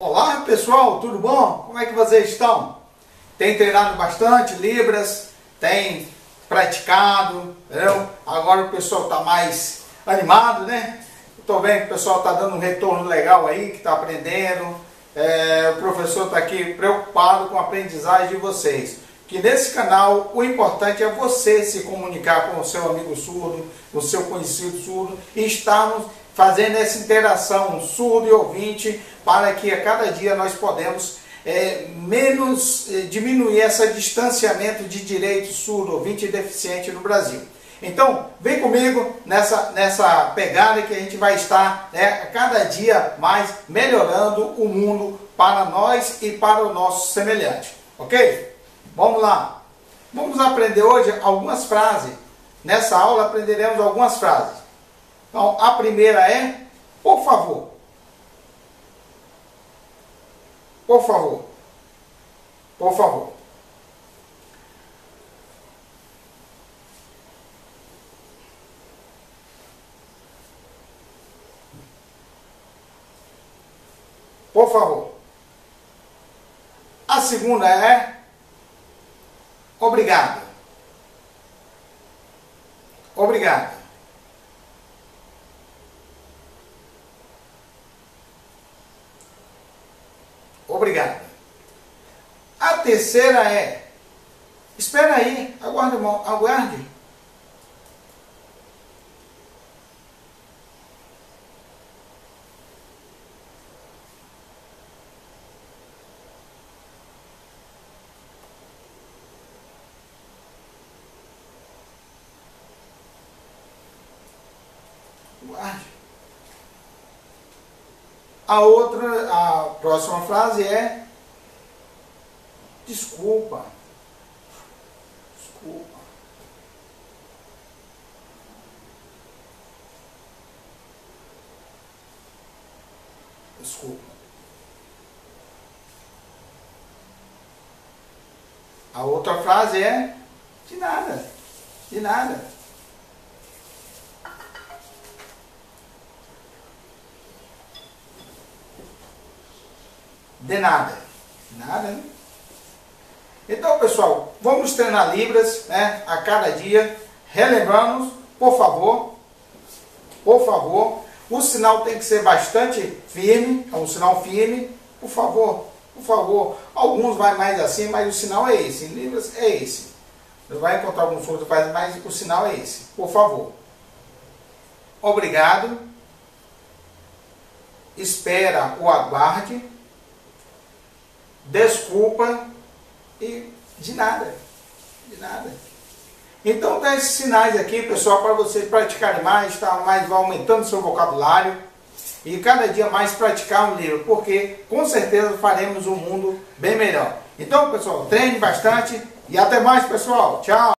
Olá pessoal, tudo bom? Como é que vocês estão? Tem treinado bastante Libras, tem praticado, entendeu? Agora o pessoal está mais animado, né? Estou vendo que o pessoal está dando um retorno legal aí, que está aprendendo. O professor está aqui preocupado com a aprendizagem de vocês. Que nesse canal o importante é você se comunicar com o seu amigo surdo, o seu conhecido surdo, e estarmos fazendo essa interação surdo e ouvinte, para que a cada dia nós podemos diminuir esse distanciamento de direito surdo, ouvinte e deficiente no Brasil. Então, vem comigo nessa pegada que a gente vai estar a cada dia mais melhorando o mundo para nós e para o nosso semelhante. Ok? Vamos lá. Vamos aprender hoje algumas frases. Nessa aula aprenderemos algumas frases. Então, a primeira é, por favor. Por favor. Por favor. Por favor. A segunda é, obrigado. Obrigado. Obrigado. A terceira é, espera aí, aguarde, aguarde. Aguarde. A próxima frase é, desculpa. Desculpa. Desculpa. A outra frase é, de nada. De nada. De nada. Nada, né? Então, pessoal, vamos treinar Libras, né, a cada dia. Relembramos, por favor. Por favor. O sinal tem que ser bastante firme. É um sinal firme. Por favor. Por favor. Alguns vai mais assim, mas o sinal é esse. Em Libras é esse. Você vai encontrar alguns surdos que fazem, mas o sinal é esse. Por favor. Obrigado. Espera ou aguarde. Desculpa e de nada. De nada. Então dá esses sinais aqui, pessoal, para vocês praticarem mais, tá? Mais aumentando seu vocabulário e cada dia mais praticar um livro, porque com certeza faremos um mundo bem melhor. Então, pessoal, treine bastante e até mais, pessoal. Tchau!